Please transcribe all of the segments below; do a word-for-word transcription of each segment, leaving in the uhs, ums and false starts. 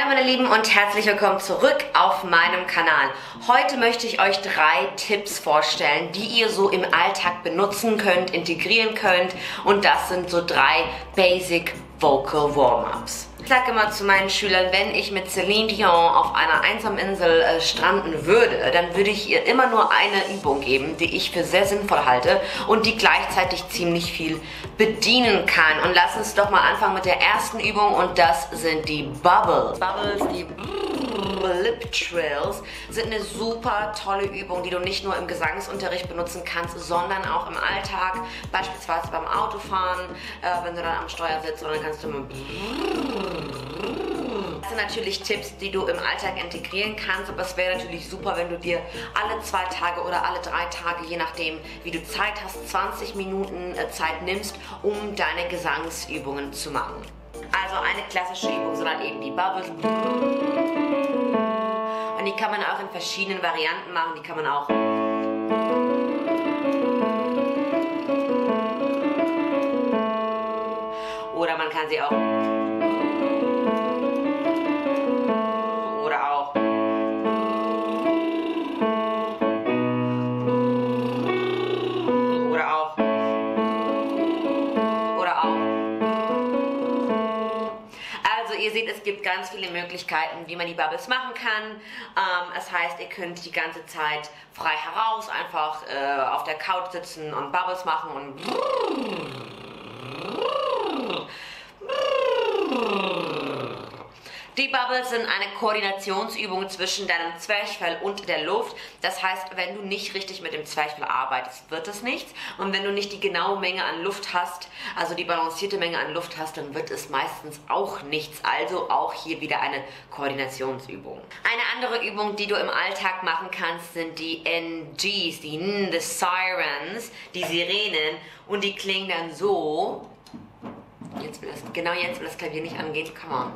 Hallo meine Lieben und herzlich willkommen zurück auf meinem Kanal. Heute möchte ich euch drei Tipps vorstellen, die ihr so im Alltag benutzen könnt, integrieren könnt, und das sind so drei Basic Vocal Warm-Ups. Ich sage immer zu meinen Schülern, wenn ich mit Celine Dion auf einer einsamen Insel äh, stranden würde, dann würde ich ihr immer nur eine Übung geben, die ich für sehr sinnvoll halte und die gleichzeitig ziemlich viel bedienen kann. Und lass uns doch mal anfangen mit der ersten Übung, und das sind die Bubbles. Bubbles, die Lip Trills, sind eine super tolle Übung, die du nicht nur im Gesangsunterricht benutzen kannst, sondern auch im Alltag, beispielsweise beim Autofahren, äh, wenn du dann am Steuer sitzt, und dann kannst du mal. Das sind natürlich Tipps, die du im Alltag integrieren kannst, aber es wäre natürlich super, wenn du dir alle zwei Tage oder alle drei Tage, je nachdem wie du Zeit hast, zwanzig Minuten Zeit nimmst, um deine Gesangsübungen zu machen. Also eine klassische Übung, sondern eben die Bubbles. Und die kann man auch in verschiedenen Varianten machen, die kann man auch oder man kann sie auch oder auch oder auch oder auch. Also ihr seht, es gibt ganz viele Möglichkeiten, wie man die Bubbles machen kann. Ähm, das heißt, ihr könnt die ganze Zeit frei heraus einfach äh, auf der Couch sitzen und Bubbles machen und die Bubbles sind eine Koordinationsübung zwischen deinem Zwerchfell und der Luft. Das heißt, wenn du nicht richtig mit dem Zwerchfell arbeitest, wird es nichts. Und wenn du nicht die genaue Menge an Luft hast, also die balancierte Menge an Luft hast, dann wird es meistens auch nichts. Also auch hier wieder eine Koordinationsübung. Eine andere Übung, die du im Alltag machen kannst, sind die N Gs, die N, the Sirens, die Sirenen. Und die klingen dann so. Jetzt will das, genau jetzt will das Klavier nicht angehen. Come on.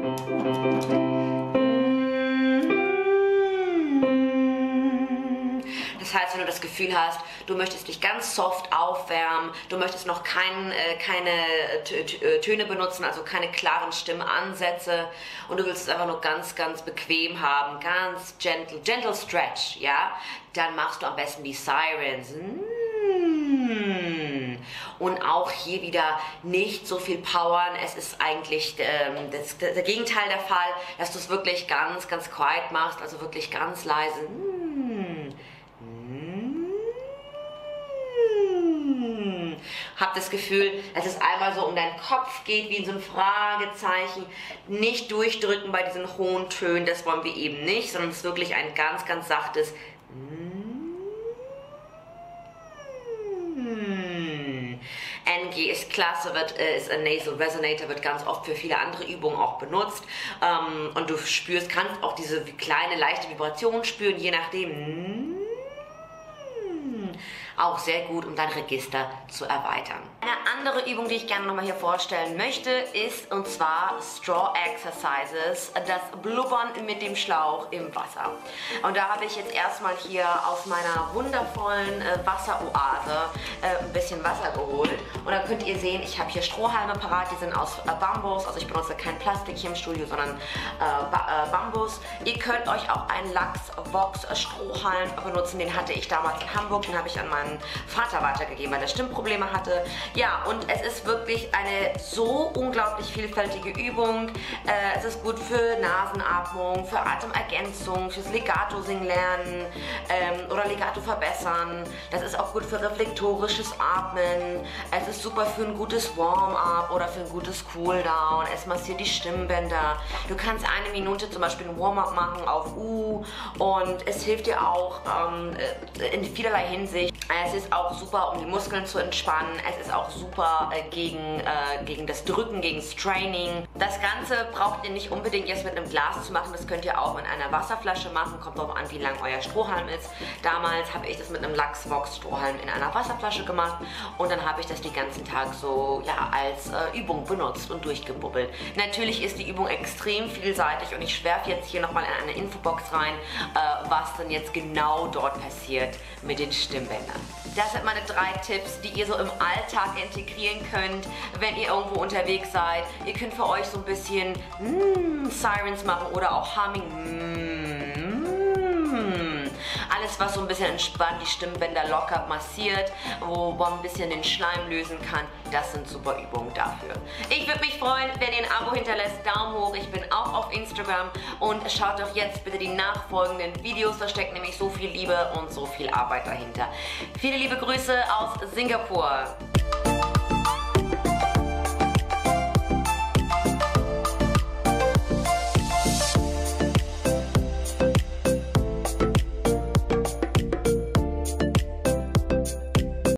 Das heißt, wenn du das Gefühl hast, du möchtest dich ganz soft aufwärmen, du möchtest noch kein, äh, keine Töne benutzen, also keine klaren Stimmansätze, und du willst es einfach nur ganz, ganz bequem haben, ganz gentle, gentle stretch, ja, dann machst du am besten die Sirens. Und auch hier wieder nicht so viel powern. Es ist eigentlich ähm, das, der Gegenteil der Fall, dass du es wirklich ganz, ganz quiet machst, also wirklich ganz leise. Hab das Gefühl, dass es einmal so um deinen Kopf geht, wie in so ein Fragezeichen. Nicht durchdrücken bei diesen hohen Tönen, das wollen wir eben nicht, sondern es ist wirklich ein ganz, ganz sachtes. N G ist klasse, wird, äh, ist ein Nasal Resonator, wird ganz oft für viele andere Übungen auch benutzt. Ähm, und du spürst, kannst auch diese kleine, leichte Vibration spüren, je nachdem. Auch sehr gut, um dein Register zu erweitern. Eine andere Übung, die ich gerne nochmal hier vorstellen möchte, ist und zwar Straw Exercises, das Blubbern mit dem Schlauch im Wasser. Und da habe ich jetzt erstmal hier aus meiner wundervollen äh, Wasseroase äh, ein bisschen Wasser geholt. Und dann könnt ihr sehen, ich habe hier Strohhalme parat, die sind aus äh, Bambus, also ich benutze kein Plastik hier im Studio, sondern äh, ba äh, Bambus. Ihr könnt euch auch einen Lachs-Vox-Strohhalm benutzen, den hatte ich damals in Hamburg, den habe ich an meinen Vater weitergegeben, weil er Stimmprobleme hatte. Ja, und es ist wirklich eine so unglaublich vielfältige Übung. Äh, es ist gut für Nasenatmung, für Atemergänzung, fürs Legato-Singen lernen ähm, oder Legato verbessern. Das ist auch gut für reflektorisches Atmen. Es ist super für ein gutes Warm-up oder für ein gutes Cool-down. Es massiert die Stimmbänder. Du kannst eine Minute zum Beispiel ein Warm-up machen auf U, und es hilft dir auch ähm, in vielerlei Hinsicht. Es ist auch super, um die Muskeln zu entspannen. Es ist auch super äh, gegen, äh, gegen das Drücken, gegen Straining. Das Ganze braucht ihr nicht unbedingt jetzt mit einem Glas zu machen. Das könnt ihr auch in einer Wasserflasche machen. Kommt darauf an, wie lang euer Strohhalm ist. Damals habe ich das mit einem Lachs-Vox-Strohhalm in einer Wasserflasche gemacht. Und dann habe ich das den ganzen Tag so ja, als äh, Übung benutzt und durchgebubbelt. Natürlich ist die Übung extrem vielseitig, und ich werfe jetzt hier nochmal in eine Infobox rein, äh, was denn jetzt genau dort passiert mit den Stimmbändern. Das sind meine drei Tipps, die ihr so im Alltag integrieren könnt, wenn ihr irgendwo unterwegs seid. Ihr könnt für euch so ein bisschen mm, Sirens machen oder auch Humming. Mm, alles, was so ein bisschen entspannt, die Stimmbänder locker massiert, wo man ein bisschen den Schleim lösen kann. Das sind super Übungen dafür. Ich würde mich freuen, wenn ihr ein Abo hinterlässt. Daumen hoch. Ich bin auch auf Instagram. Und schaut doch jetzt bitte die nachfolgenden Videos. Da steckt nämlich so viel Liebe und so viel Arbeit dahinter. Viele liebe Grüße aus Singapur.